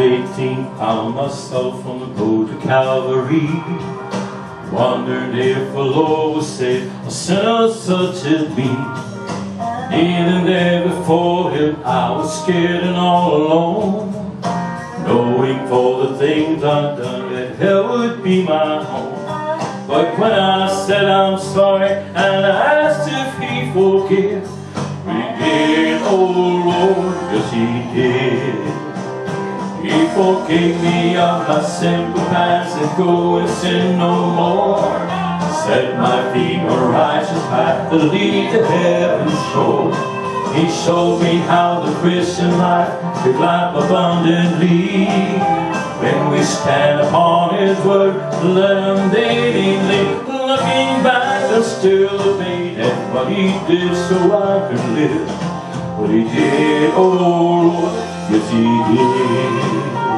18, found myself on the road to Calvary. Wondered if the Lord would save a sinner such as me. Even there before Him, I was scared and all alone, knowing for the things I'd done that hell would be my home. But when I said I'm sorry and I asked if He forgive, He did, oh Lord, yes He did. He forgave me of my sinful past and go and sin no more. Set my feet on a righteous path to lead to heaven's shore. He showed me how the Christian life is life abundantly. When we stand upon His word, let Him daily live. Looking back, I'm still amazed at what He did so I could live. What He did, oh Lord, yes He did.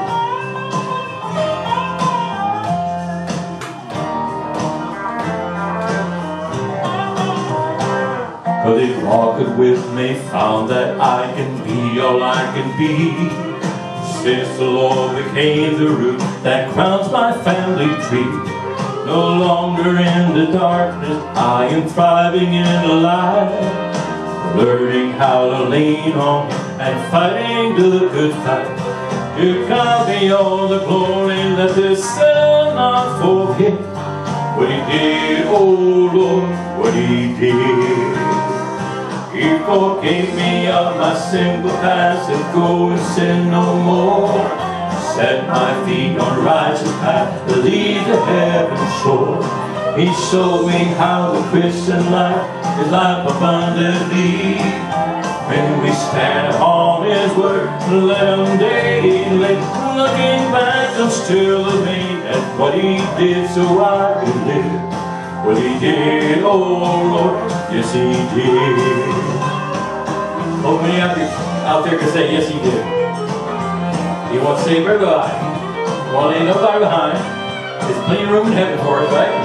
Cause He walked with me, found that I can be all I can be. Since the Lord became the root that crowns my family tree. No longer in the darkness, I am thriving in the light. Learning how to lean on Him and fighting the good fight. To God be all the glory, let this sinner not forget what He did, oh Lord, what He did. He forgave me of my sinful past and go and sin no more. Set my feet on a righteous path to lead to heaven's shore. He showed me how the Christian life is life abundantly. When we stand upon His word, let Him daily live. Looking back, I'm still amazed at what He did so I could live. What He did, oh Lord, yes He did. Oh, many out there can say, yes He did. He wants to save everybody. Well, ain't nobody behind. There's plenty of room in heaven for us, right?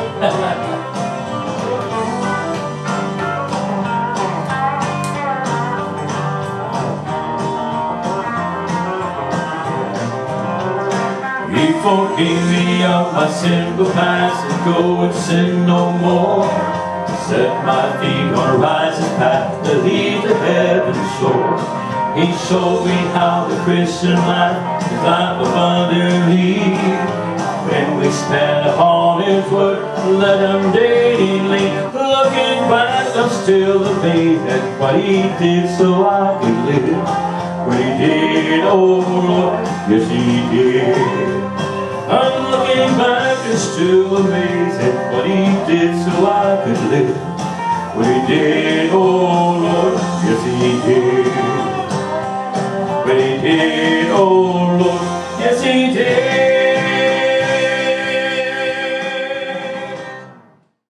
He forgave me of my sinful past and go and sin no more. Set my feet on a righteous path to lead to heaven's shore. He showed me how the Christian life is life abundantly. When we stand upon His word, let Him daily live. Looking back, I'm still amazed at what He did so I could live. What He did, oh Lord, yes He did. I'm looking back and still amazed at what He did so I could live. What He did, oh Lord, yes He did. What He did.